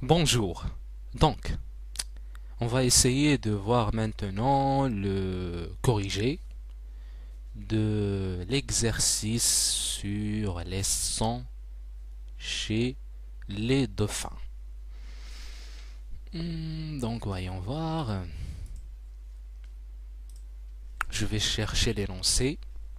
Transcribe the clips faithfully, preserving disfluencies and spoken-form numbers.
Bonjour. Donc, on va essayer de voir maintenant le corrigé de l'exercice sur les sons chez les dauphins. Hmm, Donc, voyons voir. Je vais chercher l'énoncé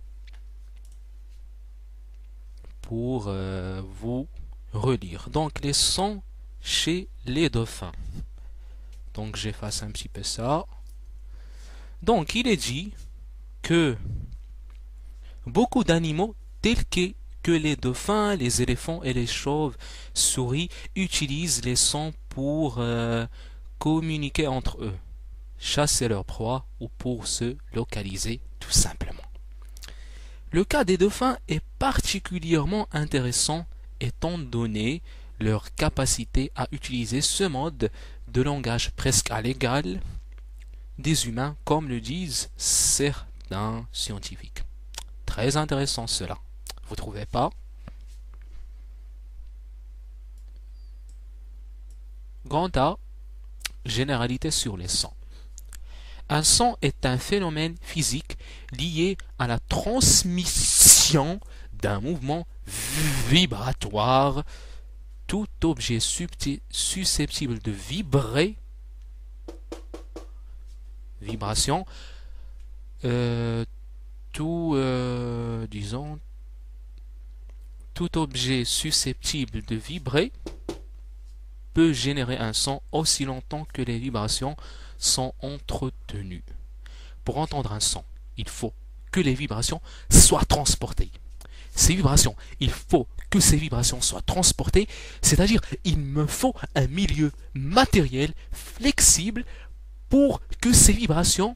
pour euh, vous relire. Donc, les sons chez les dauphins. Donc, j'efface un petit peu ça. Donc, il est dit que beaucoup d'animaux tels que, que les dauphins, les éléphants et les chauves-souris utilisent les sons pour euh, communiquer entre eux, chasser leur proie ou pour se localiser tout simplement. Le cas des dauphins est particulièrement intéressant étant donné leur capacité à utiliser ce mode de langage presque à l'égal des humains, comme le disent certains scientifiques. Très intéressant cela. Vous trouvez pas? Grand A, généralité sur les sons. Un son est un phénomène physique lié à la transmission d'un mouvement vibratoire. Tout objet susceptible de vibrer, vibration, euh, tout, euh, disons, tout objet susceptible de vibrer peut générer un son aussi longtemps que les vibrations sont entretenues. Pour entendre un son, il faut que les vibrations soient transportées. Ces vibrations, il faut que ces vibrations soient transportées, c'est-à-dire il me faut un milieu matériel flexible pour que ces vibrations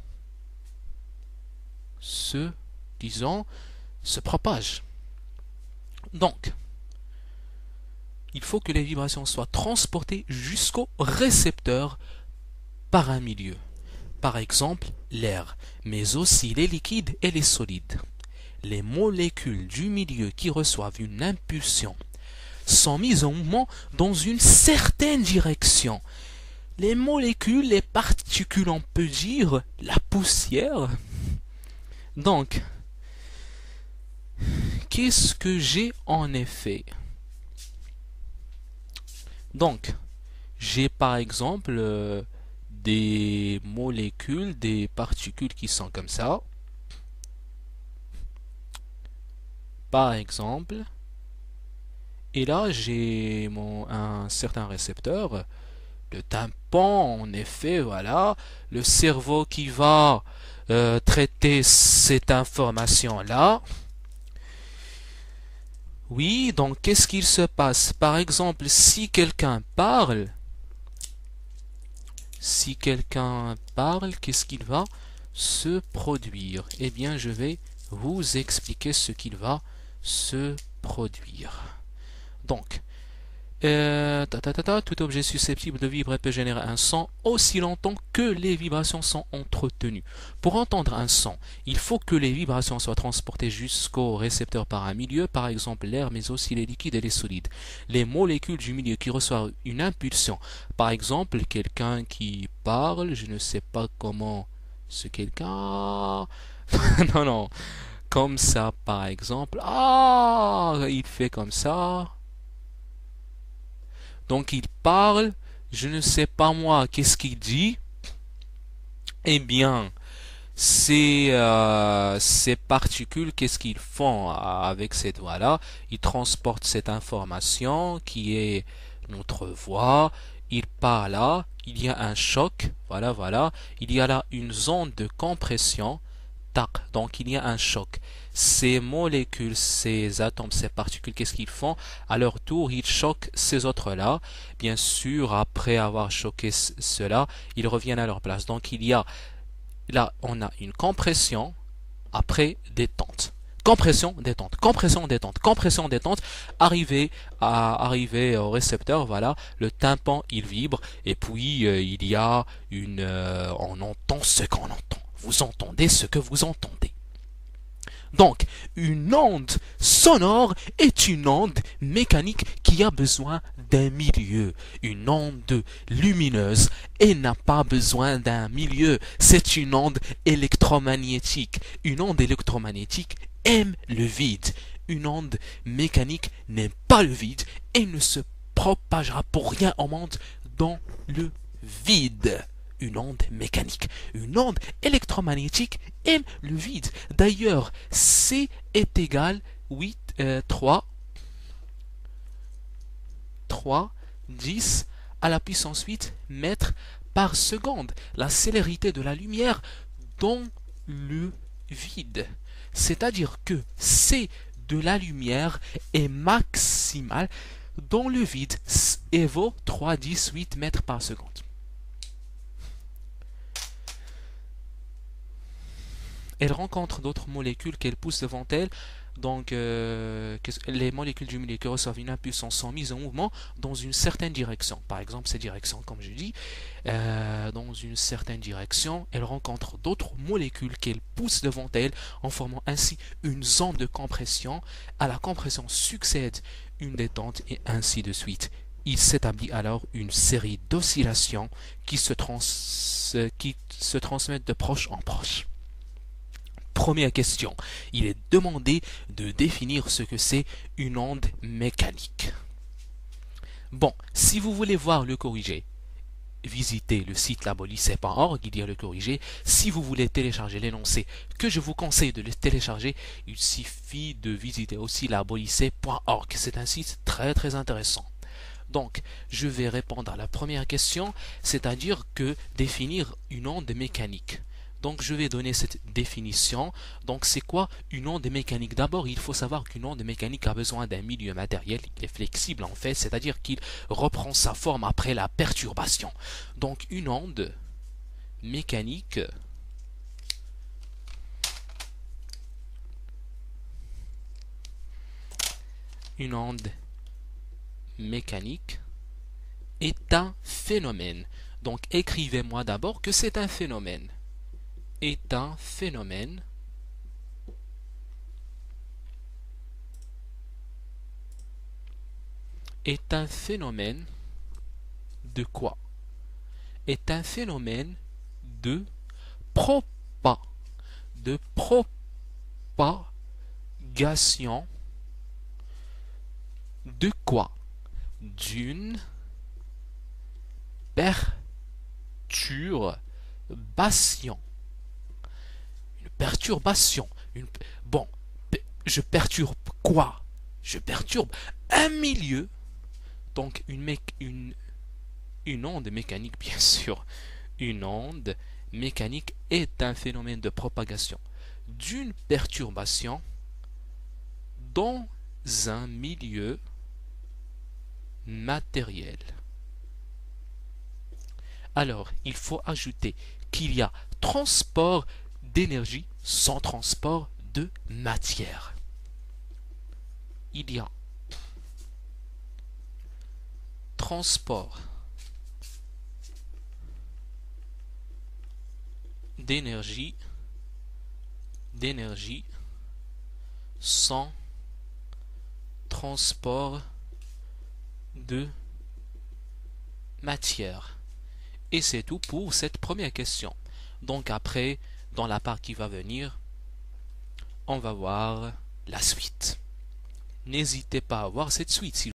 se, disons, se propagent. Donc, il faut que les vibrations soient transportées jusqu'au récepteur par un milieu. Par exemple, l'air, mais aussi les liquides et les solides. Les molécules du milieu qui reçoivent une impulsion sont mises en mouvement dans une certaine direction. Les molécules, les particules, on peut dire la poussière. Donc, qu'est-ce que j'ai en effet? Donc, j'ai par exemple euh, des molécules, des particules qui sont comme ça. Par exemple, et là j'ai mon un certain récepteur, le tympan en effet, voilà, le cerveau qui va euh, traiter cette information là. Oui, donc qu'est-ce qu'il se passe? Par exemple, si quelqu'un parle, si quelqu'un parle, qu'est-ce qu'il va se produire? Eh bien, je vais vous expliquer ce qu'il va se produire. Donc, euh, ta, ta, ta, ta, tout objet susceptible de vibrer peut générer un son aussi longtemps que les vibrations sont entretenues. Pour entendre un son, il faut que les vibrations soient transportées jusqu'au récepteur par un milieu, par exemple l'air, mais aussi les liquides et les solides. Les molécules du milieu qui reçoivent une impulsion, par exemple quelqu'un qui parle, je ne sais pas comment ce quelqu'un... non, non, comme ça par exemple, ah, il fait comme ça. Donc il parle, je ne sais pas moi, qu'est-ce qu'il dit? Eh bien, ces, euh, ces particules, qu'est-ce qu'ils font avec cette voix-là? Ils transportent cette information qui est notre voix. Il parle là, il y a un choc, voilà, voilà. Il y a là une zone de compression. Tac, donc il y a un choc. Ces molécules, ces atomes, ces particules, qu'est-ce qu'ils font? À leur tour, ils choquent ces autres-là. Bien sûr, après avoir choqué cela, ils reviennent à leur place. Donc il y a, là, on a une compression, après détente. Compression, détente, compression, détente, compression, détente, arrivé à arriver au récepteur, voilà, le tympan il vibre et puis euh, il y a une, euh, on entend ce qu'on entend. Vous entendez ce que vous entendez. Donc, une onde sonore est une onde mécanique qui a besoin d'un milieu. Une onde lumineuse, elle n'a pas besoin d'un milieu. C'est une onde électromagnétique. Une onde électromagnétique aime le vide. Une onde mécanique n'aime pas le vide et ne se propagera pour rien au monde dans le vide. Une onde mécanique. Une onde électromagnétique aime le vide. D'ailleurs, C est égal huit, euh, trois, trois, dix à la puissance huit mètres par seconde. La célérité de la lumière dans le vide. C'est-à-dire que C de la lumière est maximale dans le vide et vaut trois virgule dix-huit mètres par seconde. Elle rencontre d'autres molécules qu'elle pousse devant elle. Donc, euh, les molécules du milieu qui reçoivent une impulsion sont mises en mouvement dans une certaine direction. Par exemple, ces directions, comme je dis, euh, dans une certaine direction, elle rencontre d'autres molécules qu'elle pousse devant elle en formant ainsi une zone de compression. À la compression succède une détente et ainsi de suite. Il s'établit alors une série d'oscillations qui se, trans qui se transmettent de proche en proche. Première question, il est demandé de définir ce que c'est une onde mécanique. Bon, si vous voulez voir le corrigé, visitez le site labolycée point org, il y a le corrigé. Si vous voulez télécharger l'énoncé que je vous conseille de le télécharger, il suffit de visiter aussi labolycée point org. C'est un site très très intéressant. Donc, je vais répondre à la première question, c'est-à-dire que définir une onde mécanique. Donc, je vais donner cette définition. Donc, c'est quoi une onde mécanique? D'abord, il faut savoir qu'une onde mécanique a besoin d'un milieu matériel. Il est flexible, en fait, c'est-à-dire qu'il reprend sa forme après la perturbation. Donc, une onde mécanique une onde mécanique est un phénomène. Donc, écrivez-moi d'abord que c'est un phénomène. Est un phénomène est un phénomène de quoi? Est un phénomène de propa de propagation de quoi? D'une perturbation. Perturbation. Une... Bon, je perturbe quoi? Je perturbe un milieu. Donc une, mé... une... une onde mécanique, bien sûr. Une onde mécanique est un phénomène de propagation d'une perturbation dans un milieu matériel. Alors, il faut ajouter qu'il y a transport d'énergie sans transport de matière. Il y a transport d'énergie d'énergie sans transport de matière. Et c'est tout pour cette première question. Donc après, dans la part qui va venir, on va voir la suite. N'hésitez pas à voir cette suite.